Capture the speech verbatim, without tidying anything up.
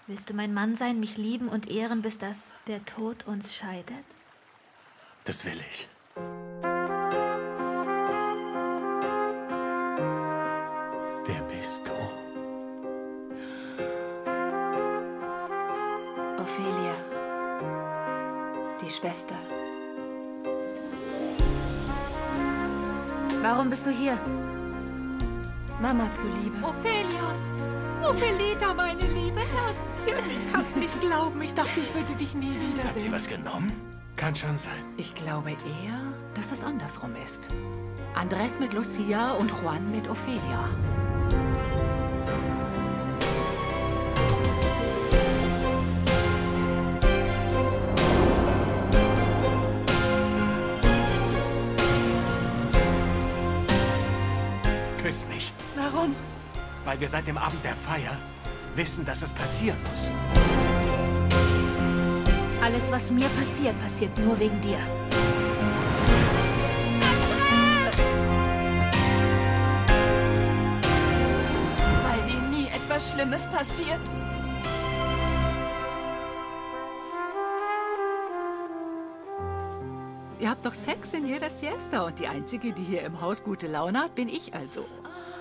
Willst du mein Mann sein, mich lieben und ehren, bis dass der Tod uns scheidet? Das will ich. Wer bist du? Ophelia, die Schwester. Warum bist du hier? Mama zuliebe. Ophelia! Ophelita, meine liebe Herzchen. Ich kann's nicht glauben. Ich dachte, ich würde dich nie wiedersehen. Hat sie was genommen? Kann schon sein. Ich glaube eher, dass es andersrum ist. Andres mit Lucia und Juan mit Ophelia. Küss mich. Warum? Weil wir seit dem Abend der Feier wissen, dass es passieren muss. Alles, was mir passiert, passiert nur wegen dir. Weil dir nie etwas Schlimmes passiert. Ihr habt doch Sex in jeder Siesta und die Einzige, die hier im Haus gute Laune hat, bin ich also.